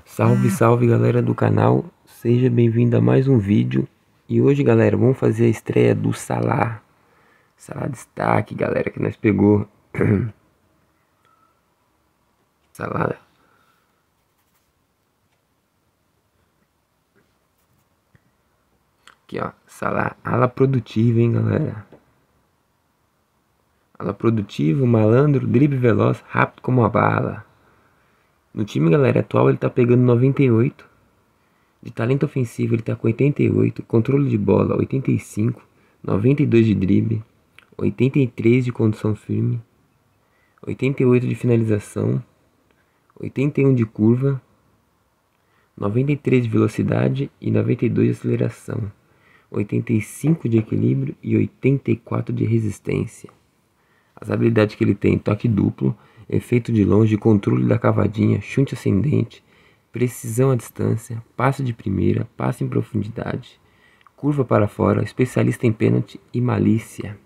Salve, salve galera do canal, seja bem-vindo a mais um vídeo. E hoje galera, vamos fazer a estreia do Salah Destaque galera, que nós pegou. Salah. Aqui ó, Salah, ala produtiva hein galera. Ala produtivo, malandro, drible veloz, rápido como a bala. No time galera atual ele tá pegando 98. De talento ofensivo ele tá com 88, controle de bola 85, 92 de drible, 83 de condução firme, 88 de finalização, 81 de curva, 93 de velocidade e 92 de aceleração, 85 de equilíbrio e 84 de resistência. As habilidades que ele tem: toque duplo, efeito de longe, controle da cavadinha, chute ascendente, precisão à distância, passe de primeira, passe em profundidade, curva para fora, especialista em pênalti e malícia.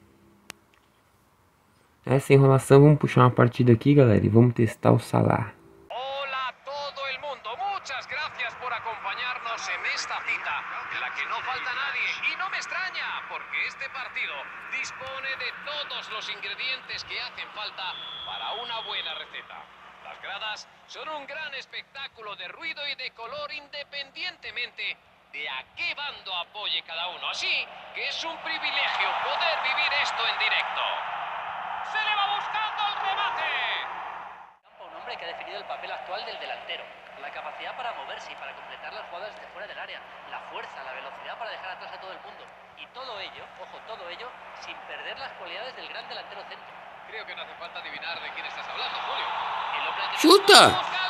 Sem enrolação, vamos puxar uma partida aqui, galera, e vamos testar o Salah. Hola a todo el mundo, muchas gracias por acompañarnos en esta cita, en la que no falta nadie, y no me extraña, porque este partido dispone de todos los ingredientes que hacen falta para una buena receta. Las gradas son un gran espectáculo de ruido y de color independientemente de a qué bando apoye cada uno. Así que es un privilegio poder vivir esto en directo. ¡Se le va buscando el remate! Un hombre que ha definido el papel actual del delantero. La capacidad para moverse y para completar las jugadas desde fuera del área. La fuerza, la velocidad para dejar atrás a todo el mundo. Y todo ello, ojo, todo ello, sin perder las cualidades del gran delantero centro. Creo que no hace falta adivinar de quién estás hablando, Julio. El hombre que Chuta!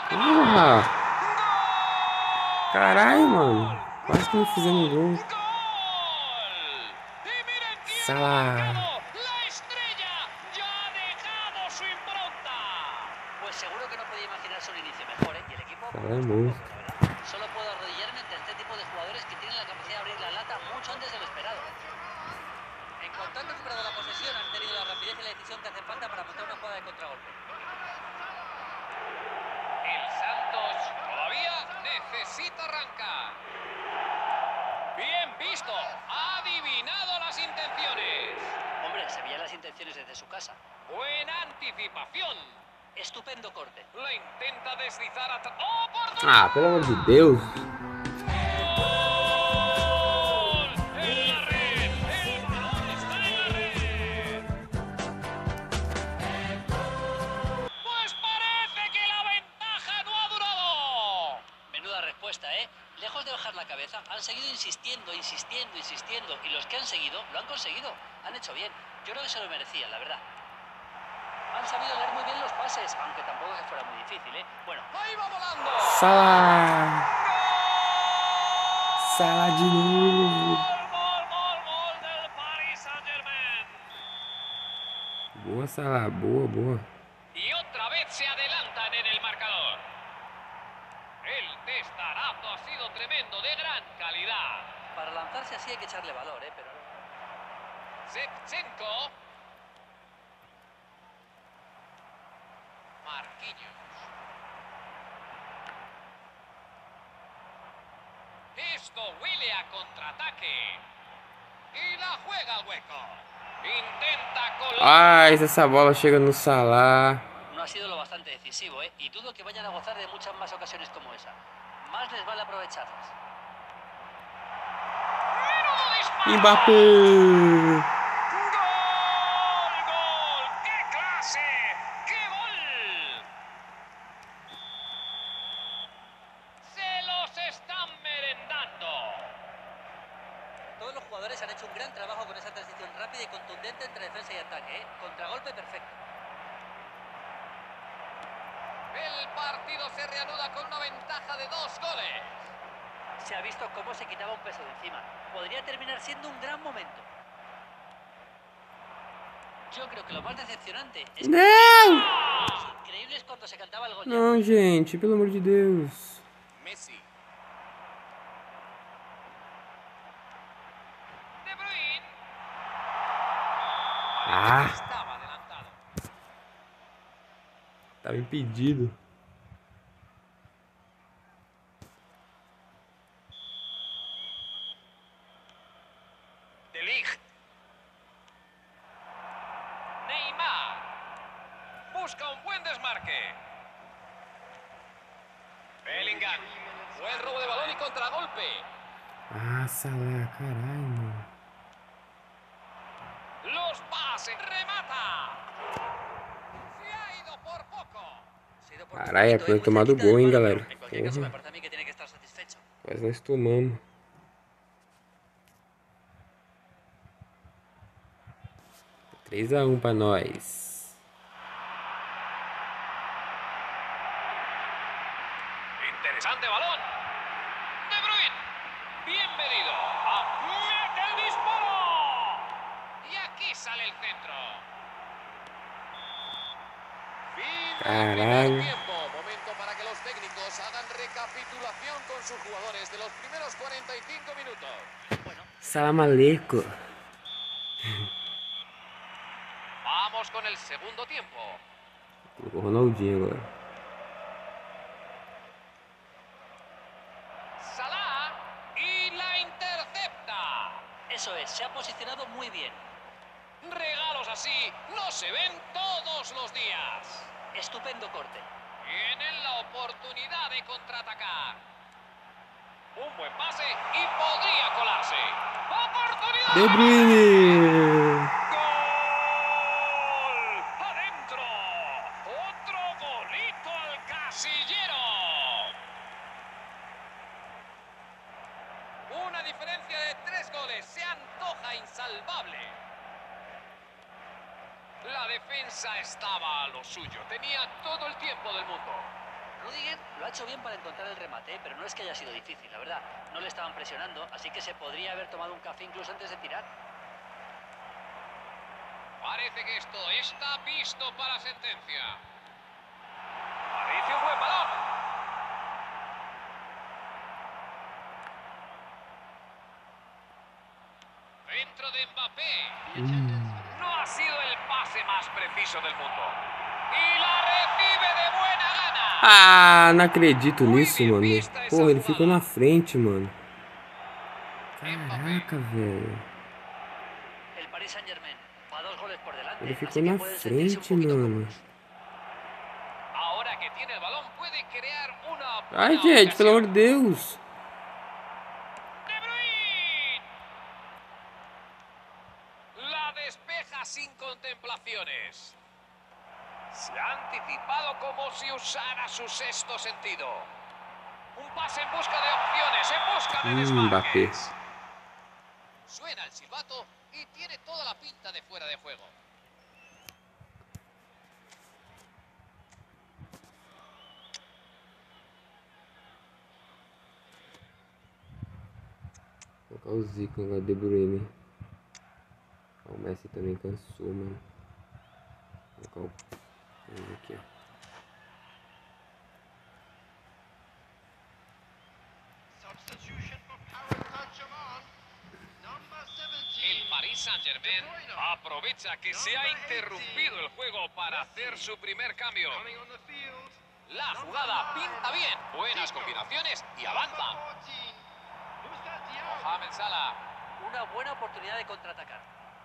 Caralho, mano. Quase que não fizemos gol. Salah. La estrella ya ha dejado su impronta. Pues seguro que no podía imaginarse un inicio mejor, ¿eh? Y el equipo, Salah es monstruo. la verdad. Solo puedo arrodillarme ante este tipo de jugadores que tienen la capacidad de abrir la lata mucho antes de lo esperado. En cuanto han recuperado la posesión, han tenido la rapidez y la decisión que hacen falta para montar una jugada de contragolpe. El Santos todavía necesita arrancar. Bien visto. Ha adivinado las intenciones. Hombre, se veían las intenciones desde su casa. Buena anticipación. Estupendo corte. La intenta deslizar atrás. ¡Oh, por Dios! Pelo amor de Deus. ¡Gol! ¡En la red! ¡El balón está en la red! Pues parece que la ventaja no ha durado. Menuda respuesta, ¿eh? Lejos de bajar la cabeza, han seguido insistiendo, insistiendo, insistiendo. Y los que han seguido, lo han conseguido. Han hecho bien. Yo creo que se lo merecían, la verdad. Han sabido leer muy bien los pases, aunque tampoco que fuera muy difícil, ¿eh? Bueno, ¡Ahí va volando! Salah. Salah de novo. Gol del Paris Saint-Germain. Boa, Salah. Boa, boa. Y otra vez se adelantan en el marcador. El testarazo ha sido tremendo, de gran calidad. para lanzarse así hay que echarle valor, ¿eh? Pero no. Shevchenko. Marquinhos. Esto huele a contraataque. Y la juega al hueco. Intenta colar. Se essa bola chega no Salah. No ha sido lo bastante decisivo, ¿eh? Y dudo que vayan a gozar de muchas más ocasiones como esa. Más les vale aprovecharlas. Mbappé. ¡Gol! ¡Qué clase! ¡Qué gol! Se los están merendando. Todos los jugadores han hecho un gran trabajo con esa transición rápida y contundente entre defensa y ataque, ¿eh? Contragolpe perfecto. El partido se reanuda con una ventaja de 2 goles. Se ha visto cómo se quitaba un peso de encima. Podría terminar siendo un gran momento. Yo creo que lo más decepcionante es que Não! los increíbles cuando se cantaba el gol. Ya. Não, gente, pelo amor de Deus. Messi. De Bruyne. Estaba adelantado. Tava impedido. Bellingham. Buen robo de balón y contragolpe. Ah, Salah, caralho, mano. Los pases. Remata. Se ha ido por poco. Se ha ido por Caralho, é poquito, pra muy ter tomado cerquita gol, del hein, palo, galera. pero en cualquier caso me Porra, parece a mí que tiene que estar satisfecho. quase nós tomamos. 3-1 pra nós. Interesante balón. De Bruyne. Bienvenido. ¡Mete el disparo! Y aquí sale el centro. Fin del primer Caralho. tiempo. Momento para que los técnicos hagan recapitulación con sus jugadores de los primeros 45 minutos. Bueno, Salam aleikum. Vamos con el segundo tiempo. Colocou o Ronaldinho agora. Salah y la intercepta. eso es, se ha posicionado muy bien. Regalos así no se ven todos los días. Estupendo corte. Tienen la oportunidad de contraatacar. Un buen pase y podría colarse. ¡Oportunidad! De Bruyne. ¡Gol! ¡Adentro! ¡Otro golito al casillero! Una diferencia de 3 goles. Se antoja insalvable. La defensa estaba a lo suyo. Tenía todo el tiempo del mundo. Rudiger lo ha hecho bien para encontrar el remate, pero no es que haya sido difícil, la verdad. No le estaban presionando, así que se podría haber tomado un café incluso antes de tirar. Parece que esto está visto para sentencia. Parece un buen balón. Dentro de Mbappé. No ha sido el pase más preciso del mundo. Y la recibe de buena gana. Ah, não acredito nisso, mano. Porra, ele ficou na frente, mano. Caraca, velho. El Paris Saint-Germain va a 2 goles por delante, Ele así ficou que na pueden sentirse un frente, poquito mano. cómodos. Ahora que tiene el balón puede crear una buena Ai, gente, pelo amor ocasión. de Deus. De Bruyne. La despeja sin contemplaciones. Se ha anticipado como si usara su sexto sentido. Un pase en busca de opciones, en busca de Mbappé. desmarques. Suena el silbato y tiene toda la pinta de fuera de juego. Vou colocar o Zico agora, De Bruyne. O Messi também cansou, mano. Vou colocar o aqui, ó. El Paris Saint-Germain aprovecha que se ha interrumpido el juego para hacer su primer cambio. La jugada pinta bien, buenas combinaciones y avanza. Mohamed Salah. Una buena oportunidad de contraatacar.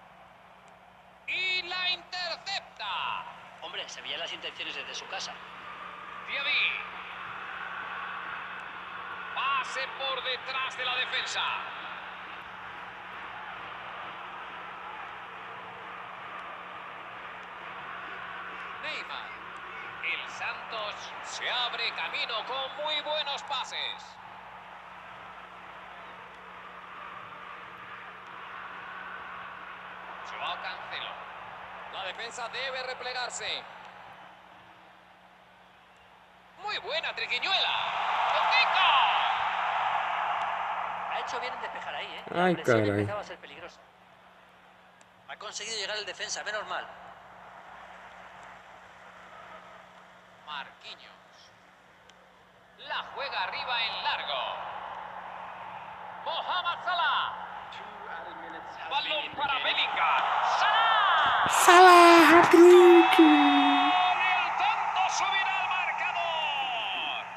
Y la intercepta. Hombre, se veían las intenciones desde su casa. Diaby. Pase por detrás de la defensa. Neymar. El Santos se abre camino con muy buenos pases. Joao Cancelo. La defensa debe replegarse. Muy buena triquiñuela. ¡Toquico! Ha hecho bien en despejar ahí, ¿eh? Ay, La presión caray. empezaba a ser peligrosa. Ha conseguido llegar el defensa, menos mal. Marquinhos. La juega arriba en largo. Mohamed Salah. Balón para Bellingham. ¡Salah! Salah, hat-trick! ¡Con el tanto subirá al marcador!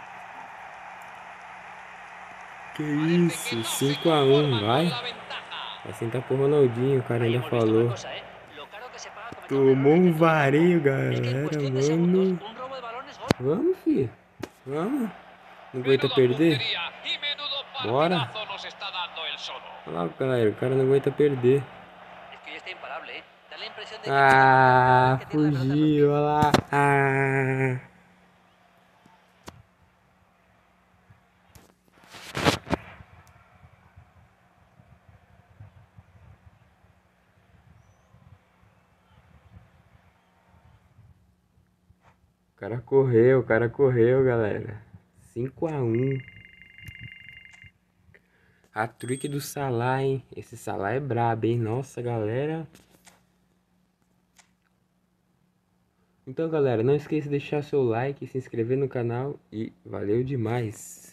Que Parece que isso, no se 5-1, conforman vai. con la ventaja. Vai sentar pro Ronaldinho, o cara Ahí ainda hemos visto una falou. cosa, ¿eh? Lo caro que se paga cometer Tomou un error um dentro del vareio, campo. Es que en galera, cuestión de segundos, mano. un robo de balón es gol. Vamos, filho. Vamos. Não aguenta Menuda perder? puntería y menudo Bora! partidazo nos está dando el solo. Olha lá, galera, o cara não aguenta perder. Es que hoy está imparable, ¿eh? Da la impresión de que cada vez Ah, que tiene la pelota en los fugiu, pies. olha lá. Ah. O cara correu, galera. 5-1. Hat-trick do Salah, hein? Esse Salah é brabo, hein? Nossa, galera. Então, galera, não esqueça de deixar seu like, se inscrever no canal e valeu demais.